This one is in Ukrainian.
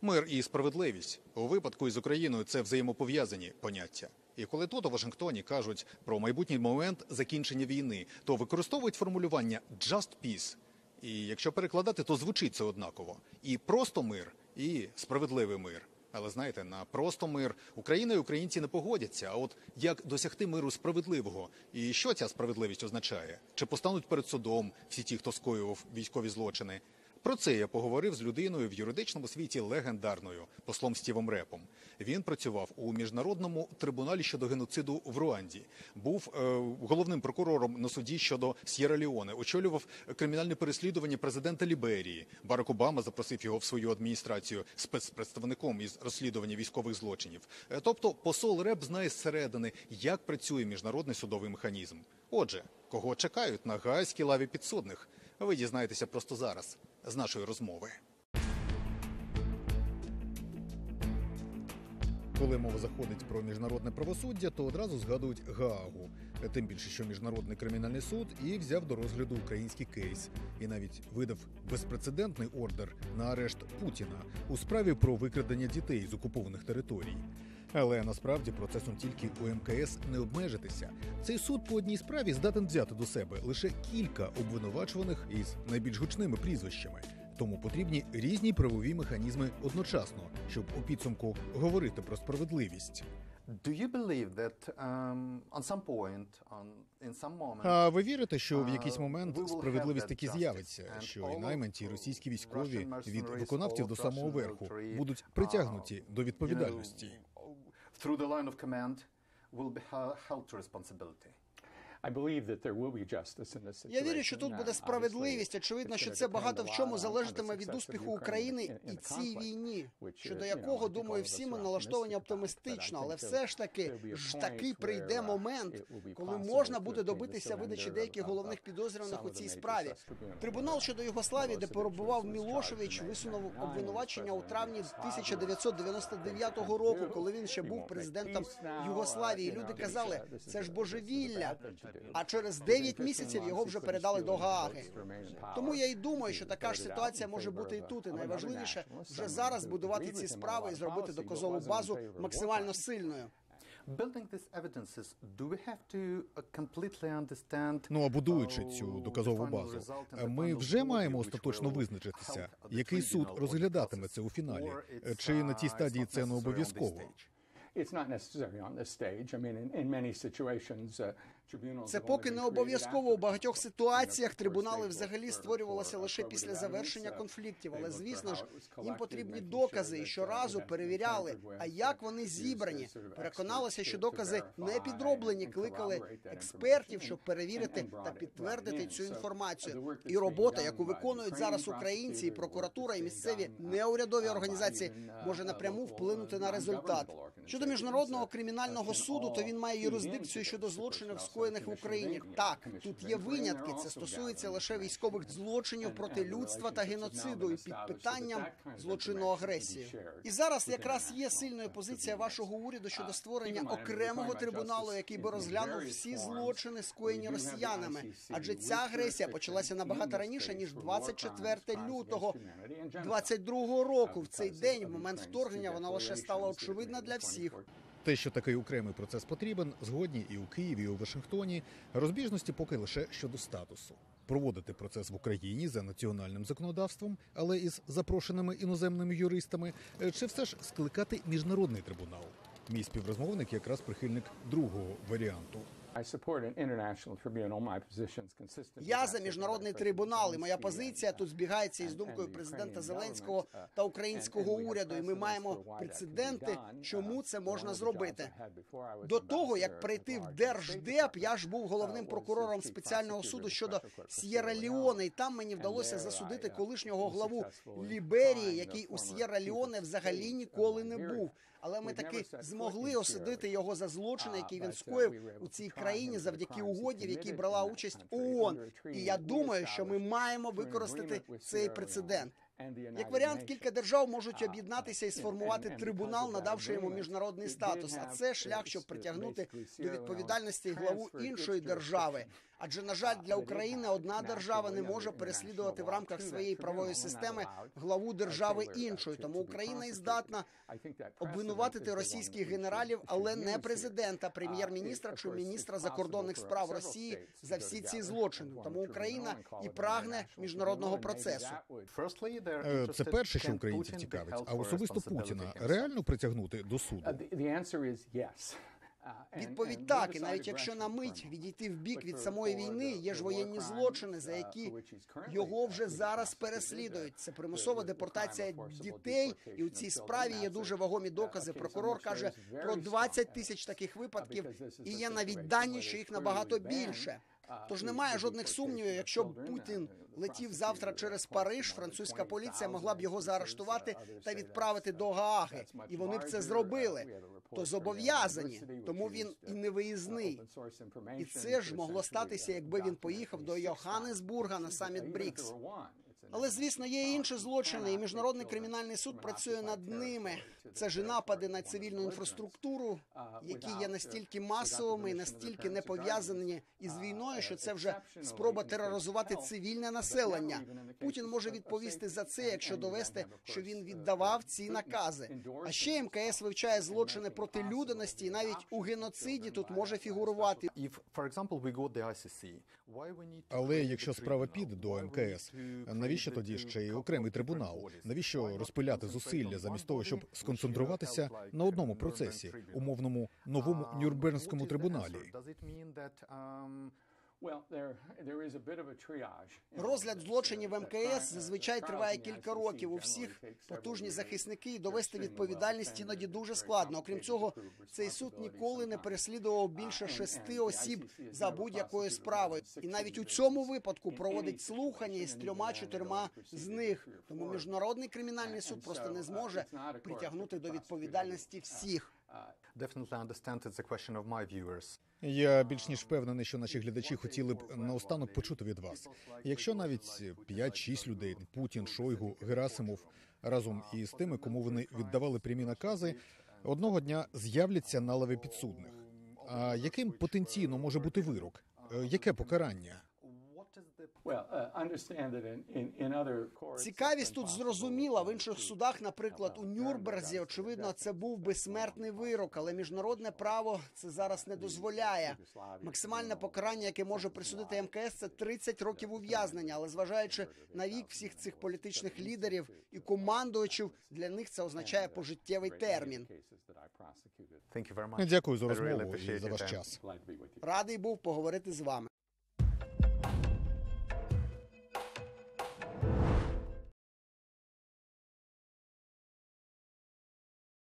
Мир і справедливість у випадку із Україною – це взаємопов'язані поняття. І коли тут у Вашингтоні кажуть про майбутній момент закінчення війни, то використовують формулювання «just peace». І якщо перекладати, то звучить це однаково. І просто мир, і справедливий мир. Але знаєте, на просто мир Україна і українці не погодяться. А от як досягти миру справедливого? І що ця справедливість означає? Чи постануть перед судом всі ті, хто скоював військові злочини? Про це я поговорив з людиною в юридичному світі легендарною, послом Стівом Репом. Він працював у Міжнародному трибуналі щодо геноциду в Руанді, був головним прокурором на суді щодо С'єра-Леоне, очолював кримінальне переслідування президента Ліберії. Барак Обама запросив його в свою адміністрацію спецпредставником із розслідування військових злочинів. Тобто посол Реп знає зсередини, як працює міжнародний судовий механізм. Отже, кого чекають на гаазькій лаві підсудних? Ви дізнаєтеся просто зараз з нашої розмови. Коли мова заходить про міжнародне правосуддя, то одразу згадують Гаагу. Тим більше, що Міжнародний кримінальний суд і взяв до розгляду український кейс. І навіть видав безпрецедентний ордер на арешт Путіна у справі про викрадення дітей з окупованих територій. Але насправді процесом тільки у МКС не обмежитися. Цей суд по одній справі здатен взяти до себе лише кілька обвинувачуваних із найбільш гучними прізвищами. Тому потрібні різні правові механізми одночасно, щоб у підсумку говорити про справедливість. А ви вірите, що в якийсь момент справедливість таки з'явиться, що і найманці, і російські військові від виконавців до самого верху будуть притягнуті до відповідальності? Я вірю, що тут буде справедливість. Очевидно, що це багато в чому залежатиме від успіху України і цій війні, щодо якого, думаю, всі ми налаштовані оптимістично. Але все ж таки прийде момент, коли можна буде добитися видачі деяких головних підозрюваних у цій справі. Трибунал щодо Югославії, де перебував Мілошевич, висунув обвинувачення у травні 1999 року, коли він ще був президентом Югославії. Люди казали, це ж божевілля. А через 9 місяців його вже передали до Гааги. Тому я й думаю, що така ж ситуація може бути і тут. І найважливіше вже зараз будувати ці справи і зробити доказову базу максимально сильною. А будуючи цю доказову базу, ми вже маємо остаточно визначитися, який суд розглядатиме це у фіналі. Чи на цій стадії це не обов'язково? Це поки не обов'язково. У багатьох ситуаціях трибунали взагалі створювалися лише після завершення конфліктів. Але, звісно ж, їм потрібні докази і щоразу перевіряли, а як вони зібрані. Переконалися, що докази не підроблені, кликали експертів, щоб перевірити та підтвердити цю інформацію. І робота, яку виконують зараз українці, і прокуратура, і місцеві неурядові організації, може напряму вплинути на результат. Щодо Міжнародного кримінального суду, то він має юрисдикцію щодо злочинів, скоєних в Україні. Так, тут є винятки. Це стосується лише військових злочинів проти людства та геноциду і під питанням злочинну агресію. І зараз якраз є сильною позиція вашого уряду щодо створення окремого трибуналу, який би розглянув всі злочини, скоєні росіянами. Адже ця агресія почалася набагато раніше, ніж 24 лютого 22 року. В цей день, в момент вторгнення, вона лише стала очевидна для всіх. Те, що такий окремий процес потрібен, згодні і у Києві, і у Вашингтоні. Розбіжності поки лише щодо статусу. Проводити процес в Україні за національним законодавством, але із запрошеними іноземними юристами, чи все ж скликати міжнародний трибунал? Мій співрозмовник якраз прихильник другого варіанту. Я за міжнародний трибунал, і моя позиція тут збігається із думкою президента Зеленського та українського уряду. І ми маємо прецеденти, чому це можна зробити. До того, як прийти в Держдеп, я ж був головним прокурором спеціального суду щодо С'єра-Леоне, і там мені вдалося засудити колишнього главу Ліберії, який у С'єра-Леоне взагалі ніколи не був. Але ми таки змогли осудити його за злочини, які він скоїв у цій країні завдяки угоді, в якій брала участь ООН. І я думаю, що ми маємо використати цей прецедент. Як варіант, кілька держав можуть об'єднатися і сформувати трибунал, надавши йому міжнародний статус. А це шлях, щоб притягнути до відповідальності главу іншої держави. Адже, на жаль, для України одна держава не може переслідувати в рамках своєї правової системи главу держави іншої. Тому Україна і здатна обвинуватити російських генералів, але не президента, прем'єр-міністра чи міністра закордонних справ Росії за всі ці злочини. Тому Україна і прагне міжнародного процесу. Це перше, що українців цікавить. А особисто Путіна реально притягнути до суду? Відповідь так, і навіть якщо на мить відійти в бік від самої війни, є ж воєнні злочини, за які його вже зараз переслідують. Це примусова депортація дітей, і у цій справі є дуже вагомі докази. Прокурор каже про 20 тисяч таких випадків, і є навіть дані, що їх набагато більше. Тож немає жодних сумнівів, якщо б Путін летів завтра через Париж, французька поліція могла б його заарештувати та відправити до Гааги. І вони б це зробили. То зобов'язані, тому він і не виїзний. І це ж могло статися, якби він поїхав до Йоханнесбурга на саміт БРІКС. Але, звісно, є і інші злочини, і Міжнародний кримінальний суд працює над ними. Це ж і напади на цивільну інфраструктуру, які є настільки масовими і настільки не пов'язані із війною, що це вже спроба тероризувати цивільне населення. Путін може відповісти за це, якщо довести, що він віддавав ці накази. А ще МКС вивчає злочини проти людяності, і навіть у геноциді тут може фігурувати. Але якщо справа піде до МКС, навіщо тоді ще й окремий трибунал? Навіщо розпиляти зусилля замість того, щоб сконцентруватися на одному процесі, умовному новому Нюрнберзькому трибуналі? Розгляд злочинів МКС зазвичай триває кілька років. У всіх потужні захисники, і довести відповідальність іноді дуже складно. Окрім цього, цей суд ніколи не переслідував більше 6 осіб за будь-якою справою. І навіть у цьому випадку проводить слухання із 3-4 з них. Тому Міжнародний кримінальний суд просто не зможе притягнути до відповідальності всіх. Я більш ніж впевнений, що наші глядачі хотіли б наостанок почути від вас. Якщо навіть 5-6 людей – Путін, Шойгу, Герасимов – разом із тими, кому вони віддавали прямі накази, одного дня з'являться на лаві підсудних. А яким потенційно може бути вирок? Яке покарання? Цікавість тут зрозуміла. В інших судах, наприклад, у Нюрнберзі, очевидно, це був безсмертний вирок, але міжнародне право це зараз не дозволяє. Максимальне покарання, яке може присудити МКС, це 30 років ув'язнення, але зважаючи на вік всіх цих політичних лідерів і командувачів, для них це означає пожиттєвий термін. Дякую за розмову і за ваш час. Радий був поговорити з вами.